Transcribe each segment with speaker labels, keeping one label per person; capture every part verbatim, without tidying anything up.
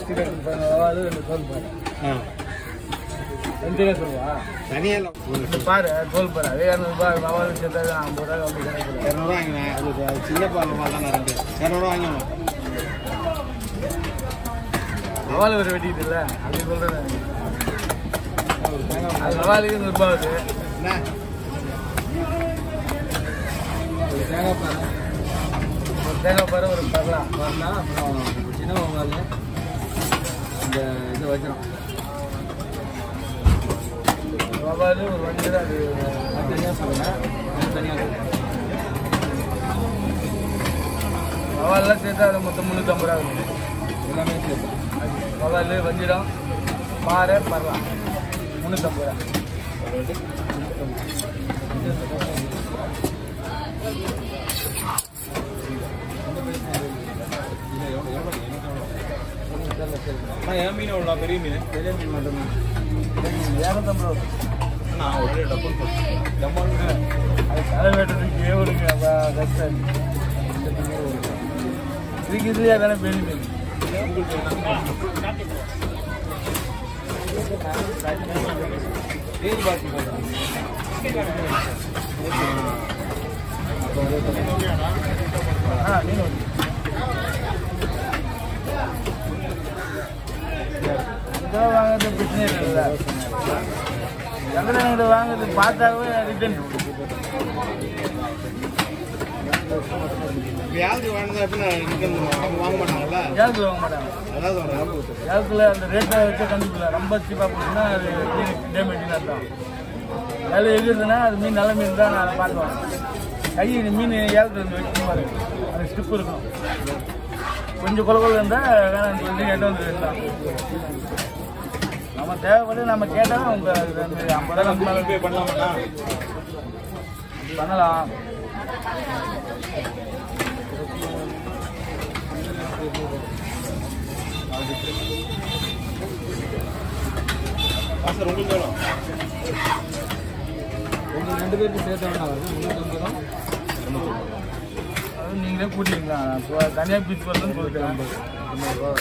Speaker 1: அது ரெண்டு தோல் பாரு. ரெண்டு சொல்லுவா தனியாக பாரு தோல் பாரு அதே இரநூறுபா ரவாலு சேர்த்தா ஐம்பது ரூபா அப்படி கிடையாது. இரநூறுவா வாங்கினேன். அது சின்ன பால் தான் ரெண்டு இரநூறுவா வாங்கணும். ரவாலு ஒரு வெட்டிக்கிட்டு இல்லை அப்படி சொல்கிறேன். அது ரவாலுக்கு நூறுபா வருது. என்ன ஒரு தேங்காய் பாரு ஒரு தேங்காய் பாரு ஒரு பரலாம் வரலாம். அப்புறம் சின்ன வங்காளி இந்த இது வைக்கிறோம். ரவாலு ஒரு வண்டி தான் அது தனியாக சொல்லுங்கள். தனியாக ரவாலெலாம் சேர்த்தா அது மொத்தம் முந்நூற்றம்பது ரூபா இருக்குது. எல்லாமே சேர்த்து ரவாலு வஞ்சிரம் பாறை பரலாம் முந்நூற்றம்பது ரூபா. என் மீன் எவ்வளோ பெரிய மீன் பெரிய மீன் மட்டும்தான் இரநூத்தம்பது ரூபா. நான் ஒரே டபுள் போட்டேன் டபுள் அது தலை வெட்டுறதுக்கு எவ்வளோங்க கஷ்டம் இதுக்கு இதுலையா தானே பெரிய மீன். ஏஜ் பாக்கி ஆ மீன் வந்து வாங்குறது பிரச்சனை இல்லை. எங்கே வாங்குறது பார்த்தாவே ரிட்டர்ன் யாருக்கு வாங்கினா வாங்க மாட்டாங்கல்ல. யாருக்கு வாங்க மாட்டாங்க. அதாவது யாருக்குள்ள அந்த ரேட்டை வச்சு கண்டுக்கலாம். ரொம்ப சீப்பாக போச்சுன்னா அது டேமேஜ்னு அர்த்தம். அதில் எதுனா அது மீன் நல்ல மீன் தான் நான் பார்க்குவேன். கை மீன் ஏழத்துல இருந்து வைக்கணும் பாரு அது ஸ்டிப்பு இருக்கணும். கொஞ்சம் கொல கொல இருந்தால் வேணாம் சொல்லி எட்டு வந்து இருந்தான். நம்ம தேவைப்பட்டு நம்ம கேட்டால் அவங்க ஐம்பது ரூபா பே பண்ணலாமா பண்ணலாம். சார் உங்களுக்கு எவ்வளோ உங்கள் ரெண்டு பேருக்கு சேர்த்து வேணா வருது முந்நூற்றம்பது ரூபா அது நீங்களே கூட்டிங்களா. தனியாக பீச் வருதுன்னு சொல்லிட்டு ஐம்பது ஐம்பது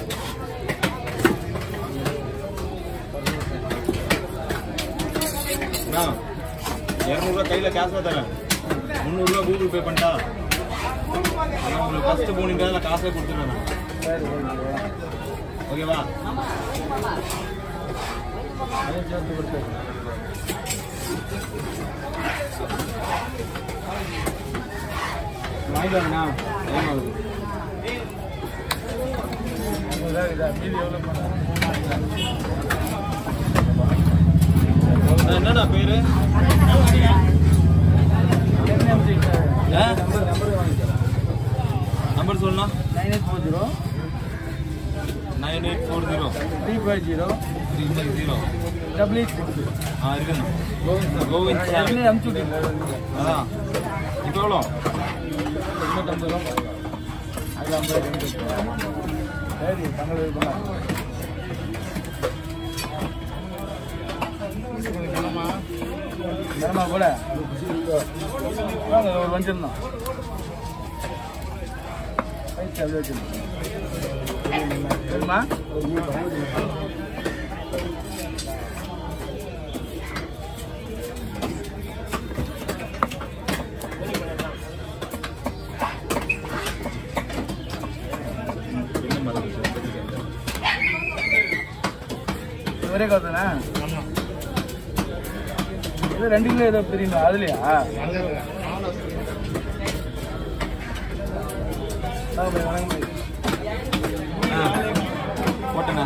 Speaker 1: ரூபா இரநூறுவா கையில் கேஷாக தரேன். முந்நூறுரூவா கூகுள் பே பண்ணிட்டா நான் உங்களுக்கு ஃபஸ்ட்டு போனீங்க நான் காசே கொடுத்துருவேன். ஓகேவா அதையும் சேர்த்து கொடுத்து வாங்கிக்கோங்கண்ணா டைம் ஆகுது. மீதி எவ்வளோ என்னண்ணா பேரு நம்பர் சொல்லணா. Nine eight four zero nine eight four zero three five zero three five zero double eight six ஆ இருக்குண்ணா. கோவிந்த் கோவிந்த் அனுப்பிச்சு அதான் இப்போ எவ்வளோ தொண்ணூற்றம்பது ரூபா அது ஐம்பது சரி தங்களை இருக்கலாம். வேணுமா கூட ஒரு வஞ்சிருந்தோம் சரிம்மா. ஒரே காசுண்ணா இது ரெண்டு கிலோ ஏதோ தெரியுமா அதுலையா போட்டேண்ணா.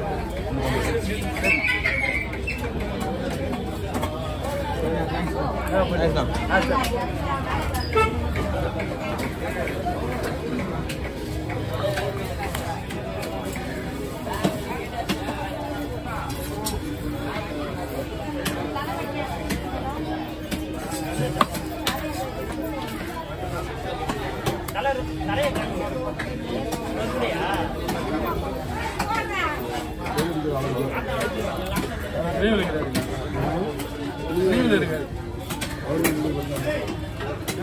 Speaker 1: ஆ சரி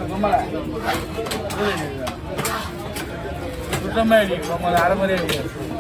Speaker 1: சுத்தமாக அடி அரை மாதிரி அடி